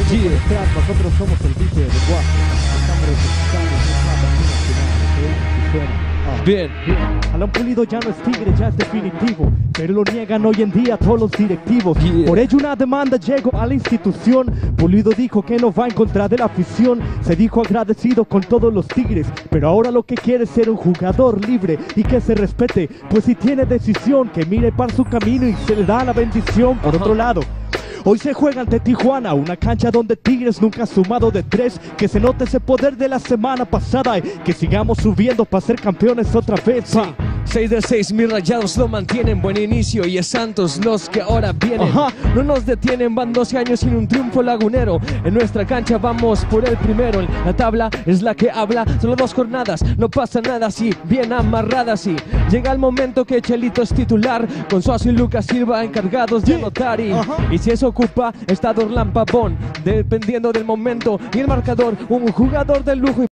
Vamos a demostrar, nosotros somos el bicho de lenguaje. Estamos representando un mapa nacional, ¿ok? Bien. Alan Pulido ya no es tigre, ya es definitivo, pero lo niegan hoy en día todos los directivos. Por ello una demanda llegó a la institución. Pulido dijo que no va en contra de la afición. Se dijo agradecido con todos los tigres, pero ahora lo que quiere es ser un jugador libre y que se respete, pues si tiene decisión, que mire para su camino y se le da la bendición. Por otro lado, hoy se juega ante Tijuana, una cancha donde Tigres nunca ha sumado de 3. Que se note ese poder de la semana pasada y que sigamos subiendo para ser campeones otra vez. Sí. 6 de 6, mis Rayados lo mantienen, buen inicio y es Santos los que ahora vienen. No nos detienen, van 12 años sin un triunfo lagunero. En nuestra cancha vamos por el primero. La tabla es la que habla, solo 2 jornadas, no pasa nada si bien amarradas. Y llega el momento que Chelito es titular, con Suazo y Lucas Silva encargados de anotar. Y si eso ocupa, está Dorlan Pavón, dependiendo del momento y el marcador, un jugador de lujo.